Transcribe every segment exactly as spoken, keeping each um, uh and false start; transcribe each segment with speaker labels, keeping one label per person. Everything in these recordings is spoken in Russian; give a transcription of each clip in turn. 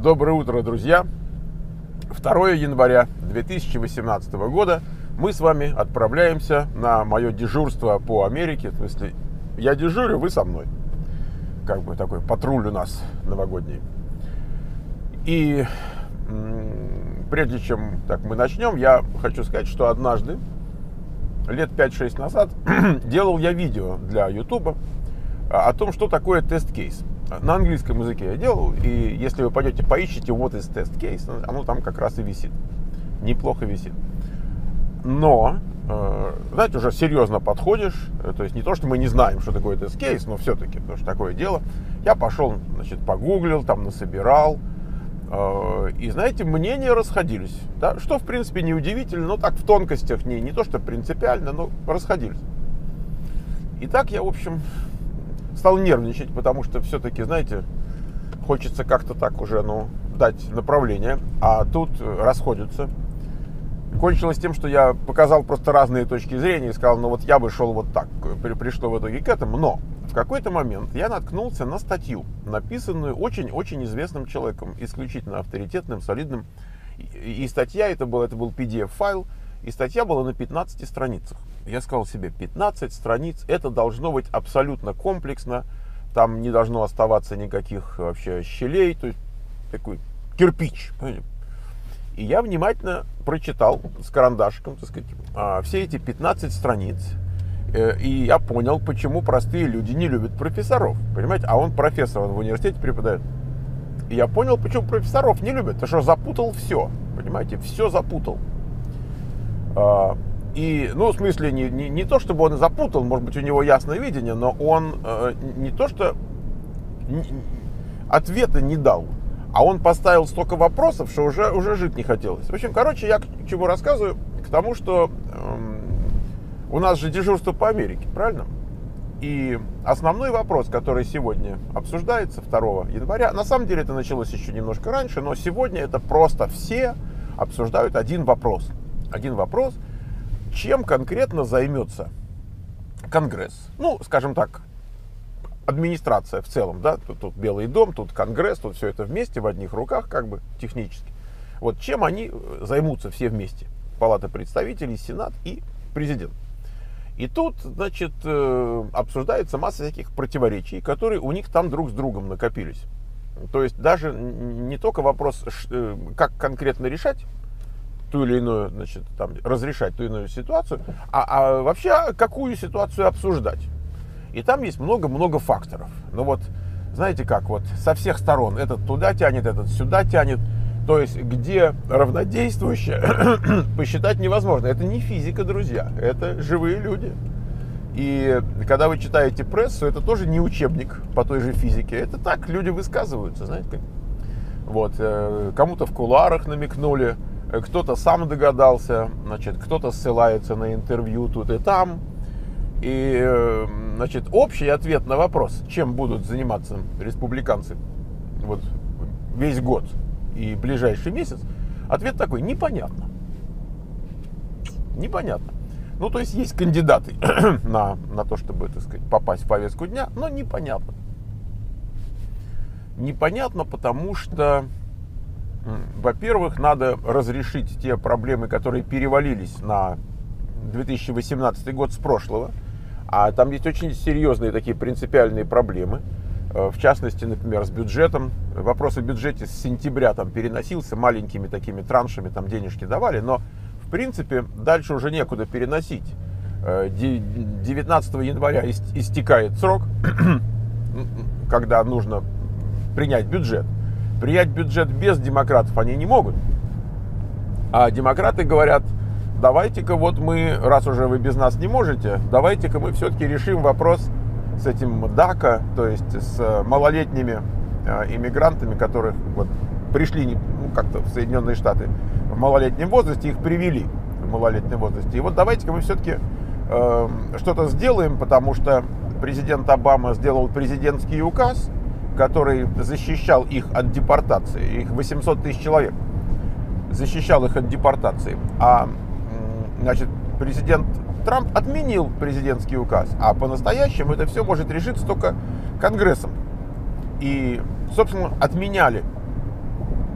Speaker 1: Доброе утро, друзья! второе января две тысячи восемнадцатого года мы с вами отправляемся на мое дежурство по Америке. В смысле, я дежурю, вы со мной. Как бы такой патруль у нас новогодний. И м- прежде чем так мы начнем, я хочу сказать, что однажды, лет пять-шесть назад, делал я видео для YouTube о том, что такое тест-кейс. На английском языке я делал, и если вы пойдете поищите what is test case, оно там как раз и висит. Неплохо висит. Но, знаете, уже серьезно подходишь, то есть не то, что мы не знаем, что такое тест-кейс, но все-таки, потому что такое дело. Я пошел, значит, погуглил, там насобирал, и, знаете, мнения расходились. Да? Что, в принципе, неудивительно, но так в тонкостях, не, не то, что принципиально, но расходились. И так я, в общем... стал нервничать, потому что все-таки, знаете, хочется как-то так уже, ну, дать направление, а тут расходятся. Кончилось тем, что я показал просто разные точки зрения и сказал, ну вот я бы шел вот так, пришло в итоге к этому, но в какой-то момент я наткнулся на статью, написанную очень-очень известным человеком, исключительно авторитетным, солидным, и статья это был, это был пи ди эф-файл, и статья была на пятнадцати страницах. Я сказал себе, пятнадцать страниц, это должно быть абсолютно комплексно, там не должно оставаться никаких вообще щелей, то есть такой кирпич. Понимаете? И я внимательно прочитал с карандашиком, так сказать, все эти пятнадцать страниц, и я понял, почему простые люди не любят профессоров, понимаете, а он профессор, он в университете преподает. И я понял, почему профессоров не любят, потому что запутал все, понимаете, все запутал. И, ну, в смысле, не, не, не то, чтобы он запутал, может быть, у него ясное видение, но он э, не то, что не, ответа не дал, а он поставил столько вопросов, что уже, уже жить не хотелось. В общем, короче, я к чему рассказываю? К тому, что э, у нас же дежурство по Америке, правильно? И основной вопрос, который сегодня обсуждается, второго января, на самом деле это началось еще немножко раньше, но сегодня это просто все обсуждают один вопрос. Один вопрос. Чем конкретно займется Конгресс? Ну, скажем так, администрация в целом, да, тут, тут Белый дом, тут Конгресс, тут все это вместе в одних руках, как бы технически. Вот чем они займутся все вместе? Палата представителей, Сенат и президент. И тут, значит, обсуждается масса всяких противоречий, которые у них там друг с другом накопились. То есть даже не только вопрос, как конкретно решать ту или иную, значит, там, разрешать ту или иную ситуацию, а, а вообще какую ситуацию обсуждать. И там есть много-много факторов. Ну вот, знаете как, вот со всех сторон этот туда тянет, этот сюда тянет. То есть, где равнодействующее посчитать невозможно. Это не физика, друзья, это живые люди. И когда вы читаете прессу, это тоже не учебник по той же физике. Это так, люди высказываются, знаете как. Вот, кому-то в кулуарах намекнули, кто-то сам догадался, значит, кто-то ссылается на интервью тут и там. И, значит, общий ответ на вопрос, чем будут заниматься республиканцы вот весь год и ближайший месяц, ответ такой: непонятно. Непонятно. Ну, то есть есть кандидаты на, на то, чтобы, так сказать, попасть в повестку дня, но непонятно. Непонятно, потому что, во-первых, надо разрешить те проблемы, которые перевалились на две тысячи восемнадцатый год с прошлого. А там есть очень серьезные такие принципиальные проблемы. В частности, например, с бюджетом. Вопрос о бюджете с сентября там переносился, маленькими такими траншами там денежки давали. Но, в принципе, дальше уже некуда переносить. девятнадцатого января истекает срок, когда нужно принять бюджет. Принять бюджет без демократов они не могут. А демократы говорят: давайте-ка вот мы, раз уже вы без нас не можете, давайте-ка мы все-таки решим вопрос с этим дака, то есть с малолетними иммигрантами, которых вот пришли ну, как-то в Соединенные Штаты в малолетнем возрасте, их привели в малолетнем возрасте. И вот давайте-ка мы все-таки э, что-то сделаем, потому что президент Обама сделал президентский указ, который защищал их от депортации, их восемьсот тысяч человек, защищал их от депортации. А, значит, президент Трамп отменил президентский указ, а по-настоящему это все может решиться только Конгрессом. И, собственно, отменяли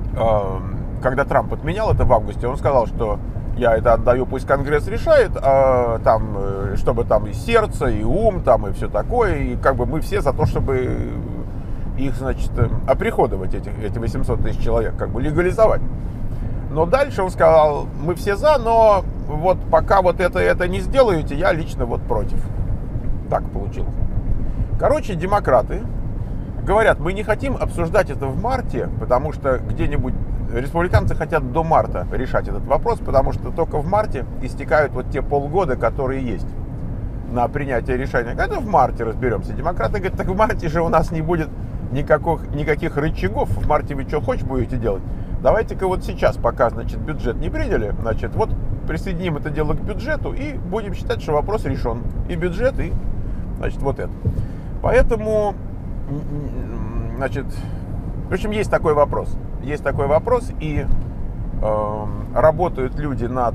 Speaker 1: когда Трамп отменял это в августе, он сказал, что я это отдаю, пусть Конгресс решает, а, там, чтобы там и сердце, и ум, там, и все такое, и как бы мы все за то, чтобы их, значит, оприходовать, эти, эти восемьсот тысяч человек, как бы легализовать. Но дальше он сказал, мы все за, но вот пока вот это, это не сделаете, я лично вот против. Так получилось. Короче, демократы говорят, мы не хотим обсуждать это в марте, потому что где-нибудь республиканцы хотят до марта решать этот вопрос, потому что только в марте истекают вот те полгода, которые есть на принятие решения. Это в марте разберемся. Демократы говорят, так в марте же у нас не будет никаких, никаких рычагов. В марте вы что хочешь будете делать? Давайте-ка вот сейчас, пока, значит, бюджет не приняли, значит, вот присоединим это дело к бюджету и будем считать, что вопрос решен. И бюджет, и, значит, вот это. Поэтому, значит, в общем, есть такой вопрос. Есть такой вопрос, и э, работают люди над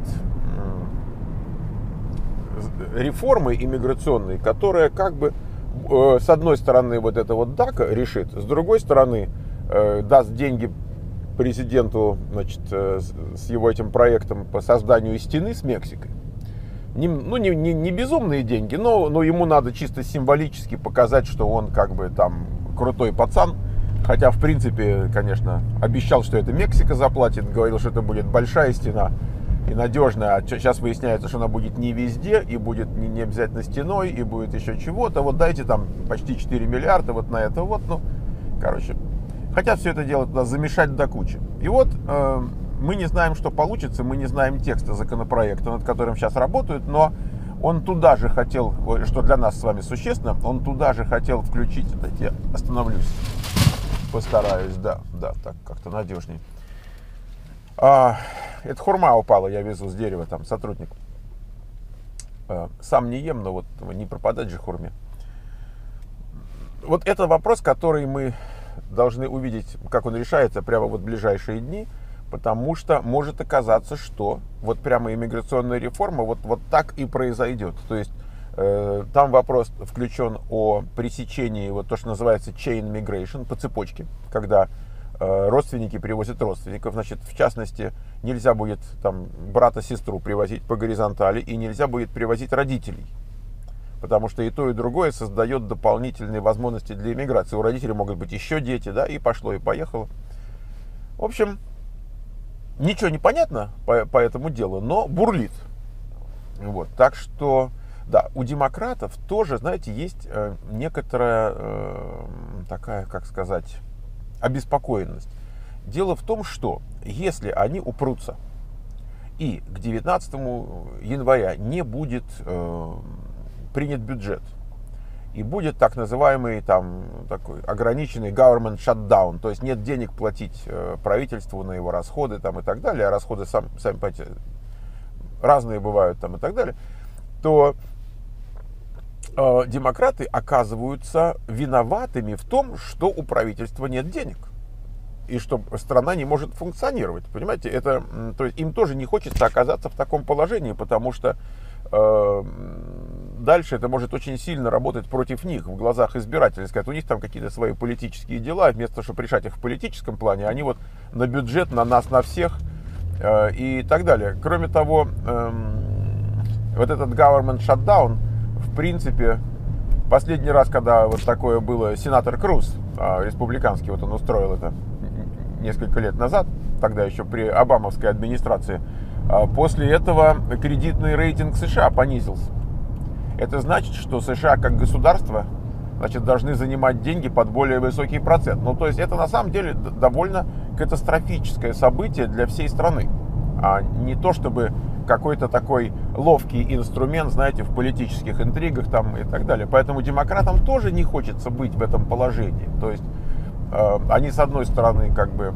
Speaker 1: э, реформой иммиграционной, которая как бы э, с одной стороны вот это вот дака решит, с другой стороны э, даст деньги президенту, значит, э, с его этим проектом по созданию стены с Мексикой. Не, ну, не, не, не безумные деньги, но, но ему надо чисто символически показать, что он как бы там крутой пацан. Хотя, в принципе, конечно, обещал, что это Мексика заплатит, говорил, что это будет большая стена и надежная. А сейчас выясняется, что она будет не везде, и будет не, не обязательно стеной, и будет еще чего-то. Вот дайте там почти четыре миллиарда вот на это вот, ну, короче. Хотят все это дело туда замешать до кучи. И вот э, мы не знаем, что получится, мы не знаем текста законопроекта, над которым сейчас работают, но он туда же хотел, что для нас с вами существенно, он туда же хотел включить, дайте я остановлюсь. Постараюсь, да, да, так как-то надежнее. А, это хурма упала, я везу с дерева, там сотрудник. А, сам не ем, но вот не пропадать же хурме. Вот это вопрос, который мы должны увидеть, как он решается прямо вот в ближайшие дни, потому что может оказаться, что вот прямо иммиграционная реформа вот, вот так и произойдет. То есть там вопрос включен о пресечении, вот то, что называется chain migration, по цепочке, когда э, родственники привозят родственников. Значит, в частности, нельзя будет там брата-сестру привозить по горизонтали, и нельзя будет привозить родителей. Потому что и то, и другое создает дополнительные возможности для иммиграции. У родителей могут быть еще дети, да, и пошло, и поехало. В общем, ничего не понятно по, по этому делу, но бурлит. Вот, так что... Да, у демократов тоже, знаете, есть э, некоторая э, такая, как сказать, обеспокоенность. Дело в том, что если они упрутся и к девятнадцатому января не будет э, принят бюджет, и будет так называемый там такой ограниченный government shutdown, то есть нет денег платить э, правительству на его расходы там, и так далее, а расходы сам, сами понимаете, разные бывают там и так далее, то демократы оказываются виноватыми в том, что у правительства нет денег и что страна не может функционировать. Понимаете, это, то есть им тоже не хочется оказаться в таком положении, потому что э, дальше это может очень сильно работать против них в глазах избирателей. Сказать, у них там какие-то свои политические дела, вместо того, чтобы решать их в политическом плане, они вот на бюджет, на нас, на всех э, и так далее. Кроме того, э, вот этот government shutdown, в принципе, последний раз, когда вот такое было, сенатор Круз, республиканский, вот он устроил это несколько лет назад, тогда еще при обамовской администрации, после этого кредитный рейтинг США понизился. Это значит, что США как государство, значит, должны занимать деньги под более высокий процент. Ну, то есть это на самом деле довольно катастрофическое событие для всей страны, а не то, чтобы какой-то такой ловкий инструмент, знаете, в политических интригах там и так далее. Поэтому демократам тоже не хочется быть в этом положении. То есть э, они, с одной стороны, как бы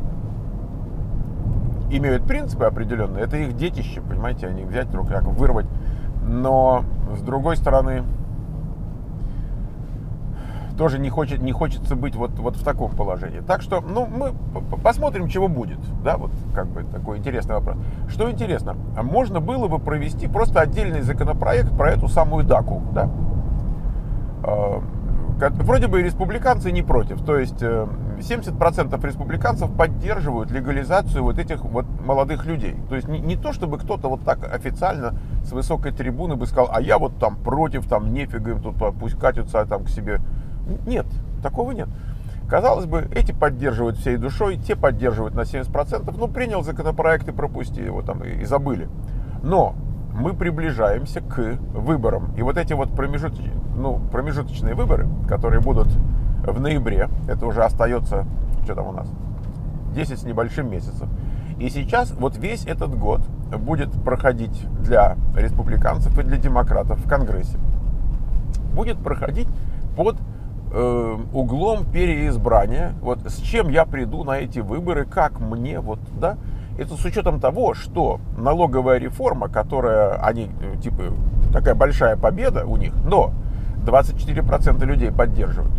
Speaker 1: имеют принципы определенные, это их детище, понимаете, они взять вдруг как вырвать. Но, с другой стороны, тоже не, хочет, не хочется быть вот, вот в таком положении. Так что, ну, мы посмотрим, чего будет. Да, вот как бы такой интересный вопрос. Что интересно, можно было бы провести просто отдельный законопроект про эту самую даку, да? вроде бы республиканцы не против, то есть семьдесят процентов республиканцев поддерживают легализацию вот этих вот молодых людей. То есть не, не то, чтобы кто-то вот так официально с высокой трибуны бы сказал, а я вот там против, там нефига им тут, пусть катятся там к себе. Нет, такого нет. Казалось бы, эти поддерживают всей душой, те поддерживают на семьдесят процентов, ну принял законопроект и пропусти его там и, и забыли. Но мы приближаемся к выборам. И вот эти вот промежуточные, ну, промежуточные выборы, которые будут в ноябре, это уже остается, что там у нас, десять с небольшим месяцев. И сейчас вот весь этот год будет проходить для республиканцев и для демократов в Конгрессе. Будет проходить под э, углом переизбрания. Вот с чем я приду на эти выборы, как мне, вот, да. Это с учетом того, что налоговая реформа, которая, они, типа, такая большая победа у них, но двадцать четыре процента людей поддерживают.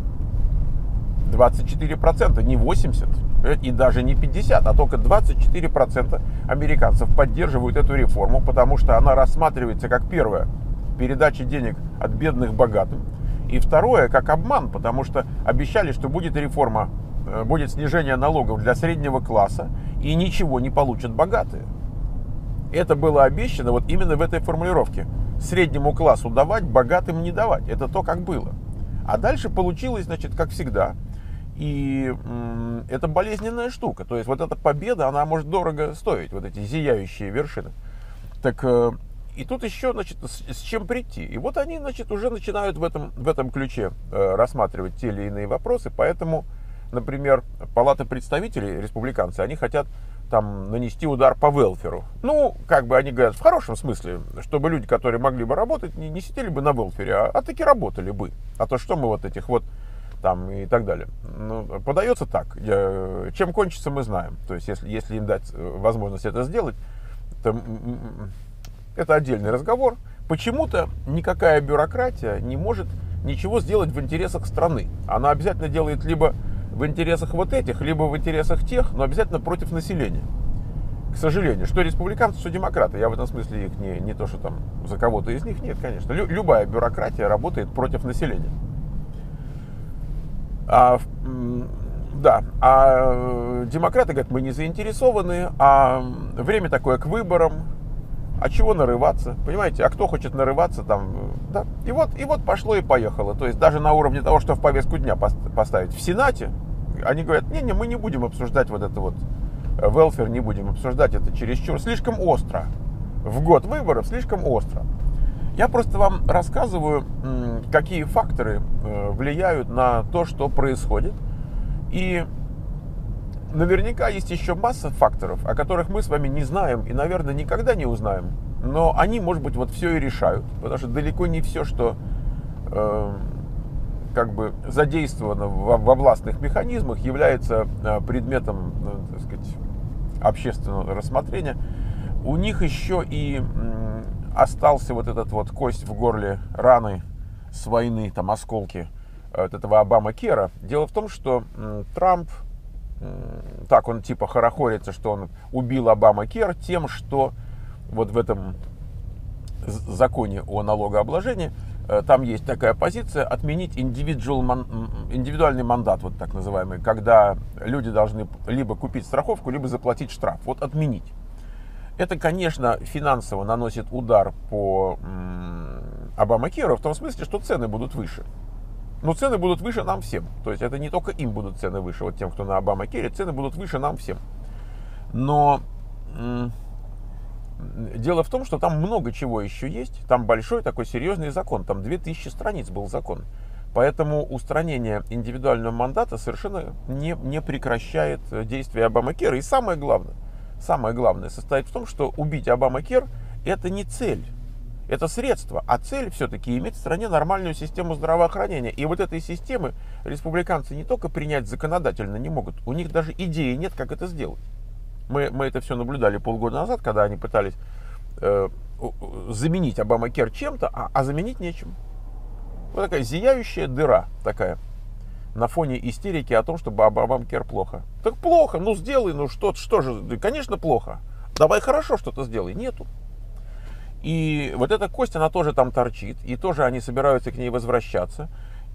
Speaker 1: двадцать четыре процента, не восемьдесят процентов и даже не пятьдесят процентов, а только двадцать четыре процента американцев поддерживают эту реформу, потому что она рассматривается как, первое, передача денег от бедных богатым, и второе, как обман, потому что обещали, что будет реформа, будет снижение налогов для среднего класса, и ничего не получат богатые. Это было обещано вот именно в этой формулировке. Среднему классу давать, богатым не давать. Это то, как было. А дальше получилось, значит, как всегда. И м- это болезненная штука. То есть вот эта победа, она может дорого стоить, вот эти зияющие вершины. Так, э, и тут еще, значит, с, с чем прийти. И вот они, значит, уже начинают в этом, в этом ключе э, рассматривать те или иные вопросы. Поэтому, например, Палата представителей, республиканцы, они хотят там нанести удар по велферу. Ну, как бы они говорят, в хорошем смысле, чтобы люди, которые могли бы работать, не, не сидели бы на велфере, а, а таки работали бы. А то что мы вот этих вот там и так далее. Ну, подается так. Я, чем кончится, мы знаем. То есть, если, если им дать возможность это сделать, то это отдельный разговор. Почему-то никакая бюрократия не может ничего сделать в интересах страны. Она обязательно делает либо в интересах вот этих, либо в интересах тех, но обязательно против населения. К сожалению, что республиканцы, что демократы. Я в этом смысле их не, не то, что там за кого-то из них, нет, конечно. Лю, любая бюрократия работает против населения. А, да, а демократы говорят, мы не заинтересованы, а время такое к выборам, а чего нарываться, понимаете, а кто хочет нарываться там, да, и вот, и вот пошло и поехало, то есть даже на уровне того, что в повестку дня поставить в Сенате, они говорят, не-не, мы не будем обсуждать вот это вот, велфер не будем обсуждать, это чересчур, слишком остро, в год выборов слишком остро. Я просто вам рассказываю, какие факторы влияют на то, что происходит. И наверняка есть еще масса факторов, о которых мы с вами не знаем и, наверное, никогда не узнаем. Но они, может быть, вот все и решают. Потому что далеко не все, что э, как бы задействовано во, во властных механизмах, является предметом, ну, так сказать, общественного рассмотрения. У них еще и остался вот этот вот кость в горле раны с войны, там осколки вот этого Обама-Кера. Дело в том, что м, Трамп, м, так он типа хорохорится, что он убил Обама-Кер тем, что вот в этом законе о налогообложении э, там есть такая позиция отменить индивидуал, индивидуальный мандат, вот так называемый, когда люди должны либо купить страховку, либо заплатить штраф. Вот отменить. Это, конечно, финансово наносит удар по Обама-Керу в том смысле, что цены будут выше. Но цены будут выше нам всем. То есть это не только им будут цены выше, вот тем, кто на Обама-Кере, цены будут выше нам всем. Но м- дело в том, что там много чего еще есть. Там большой такой серьезный закон. Там две тысячи страниц был закон. Поэтому устранение индивидуального мандата совершенно не, не прекращает действия Обама-Кера. И самое главное, Самое главное состоит в том, что убить Обама-Кер – это не цель, это средство, а цель все-таки иметь в стране нормальную систему здравоохранения. И вот этой системы республиканцы не только принять законодательно не могут, у них даже идеи нет, как это сделать. Мы, мы это все наблюдали полгода назад, когда они пытались э, заменить Обама-Кер чем-то, а, а заменить нечем. Вот такая зияющая дыра такая. На фоне истерики о том, что Обама-Кер плохо. Так плохо, ну сделай, ну что, что же, конечно плохо. Давай хорошо что-то сделай, нету. И вот эта кость, она тоже там торчит, и тоже они собираются к ней возвращаться.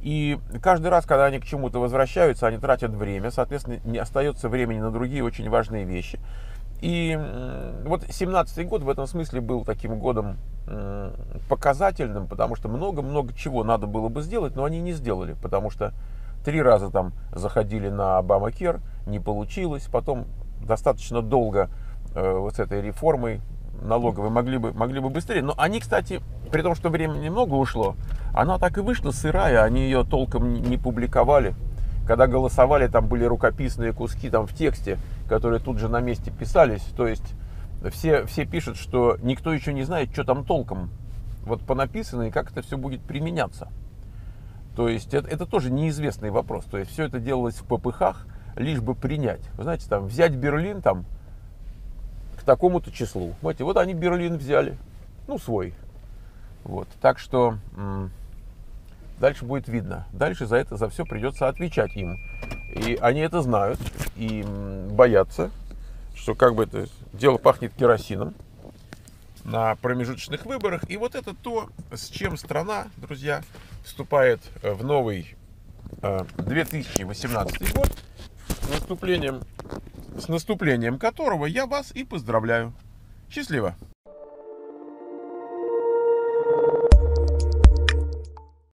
Speaker 1: И каждый раз, когда они к чему-то возвращаются, они тратят время, соответственно, не остается времени на другие очень важные вещи. И вот семнадцатый год в этом смысле был таким годом показательным, потому что много-много чего надо было бы сделать, но они не сделали, потому что три раза там заходили на Обамакер, не получилось, потом достаточно долго э, вот с этой реформой налоговой могли бы, могли бы быстрее. Но они, кстати, при том, что времени немного ушло, она так и вышла сырая, они ее толком не публиковали. Когда голосовали, там были рукописные куски там в тексте, которые тут же на месте писались. То есть все, все пишут, что никто еще не знает, что там толком вот понаписано и как это все будет применяться. То есть это, это тоже неизвестный вопрос. То есть все это делалось в попыхах, лишь бы принять. Вы знаете, там взять Берлин там к такому-то числу. Знаете, вот они Берлин взяли, ну свой. Вот, так что м- дальше будет видно. Дальше за это, за все придется отвечать им. И они это знают и м- боятся, что как бы это дело пахнет керосином на промежуточных выборах. И вот это то, с чем страна, друзья, вступает в новый э, две тысячи восемнадцатый год, с наступлением, с наступлением которого я вас и поздравляю. Счастливо!